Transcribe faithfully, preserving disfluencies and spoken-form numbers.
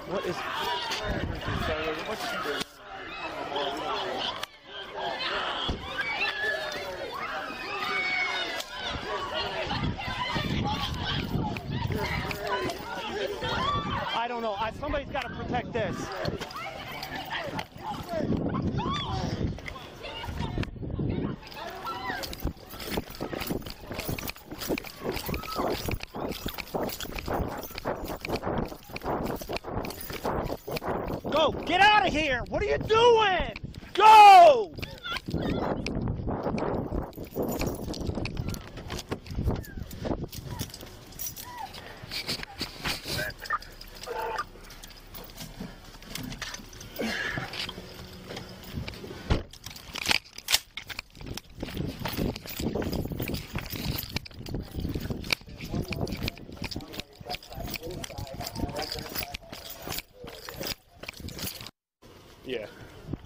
What is... What's she doing? I don't know. I, somebody's got to protect this. Go! Get out of here! What are you doing? Go! Yeah.